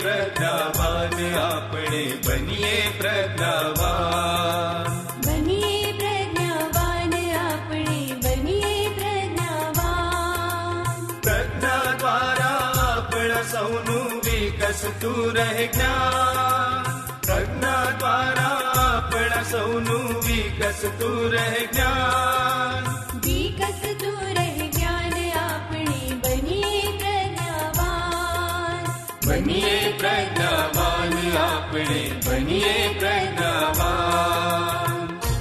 प्रज्ञावान आपणे बनिए प्रज्ञावान बनिए प्रज्ञावान आपणे बनिए प्रज्ञावान प्रज्ञा द्वारा आपणा सौनु विकसतु रहे ज्ञान प्रज्ञा द्वारा आपणा सौनु विकसतु रहे ज्ञान विकसतु रहे ज्ञान आपणे बनिए प्रज्ञावान बनिए प्रज्ञावान आपणे बनिए प्रज्ञावान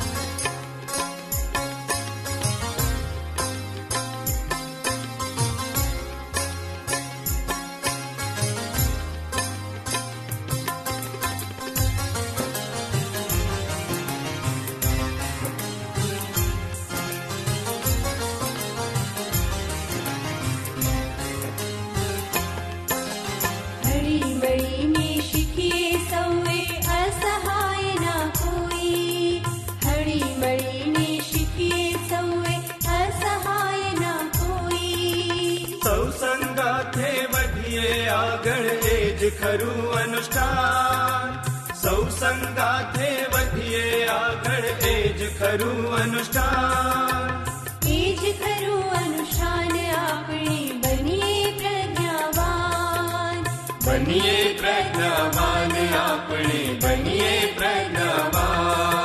खरु अनुष्ठान सौ संगाथे वधिए आगळ एज खरु अनुष्ठान एज खरु अनुष्ठान आपणे बनिए प्रज्ञावान बनिए प्रज्ञावान आपणे बनिए प्रज्ञावान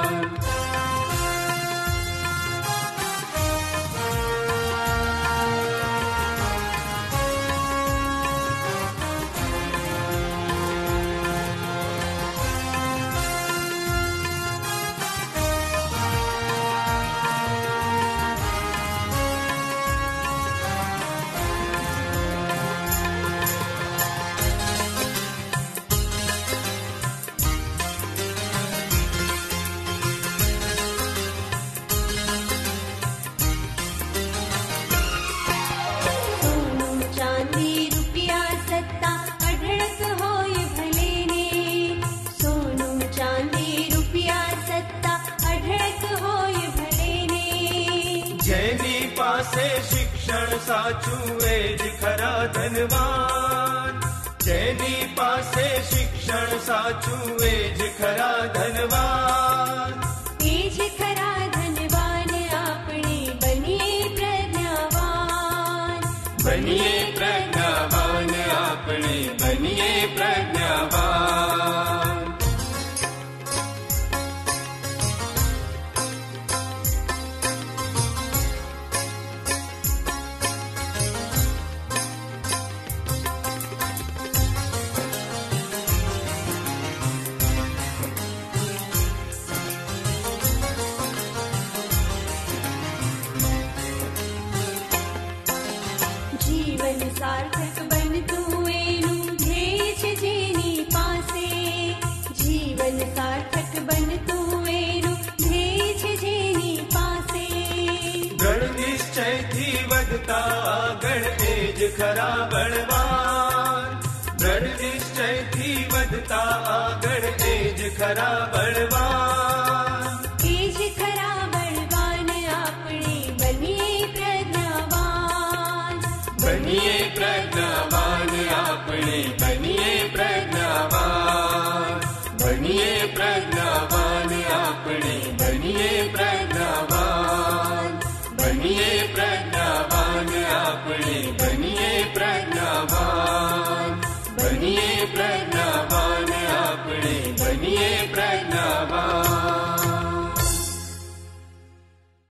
शिक्षण साचू एज खरा धनवान जेनी पासे शिक्षण साचू एज खरा धनवान एज खरा धनवान आपणे बनिए प्रज्ञावान बनिए प्रज्ञावान आपणे बनिए प्रज्ञावान जीवन सार्थक बन तू एनु ध्येय छे जेनी पासे जीवन सार्थक बन तू एनु ध्येय छे जेनी पासे दृढ़ निश्चय थी वधता आगळ एज खरा बलवान दृढ़ निश्चय थी वधता आगळ एज खरा बलवान एज खरा बलवान आपणे बनिए प्रज्ञावान बनिए प्रज्ञावान आपणे बनिए प्रज्ञावान बनिए प्रज्ञावान आपणे बनिए प्रज्ञावान बनिए प्रज्ञावान आपणे बनिए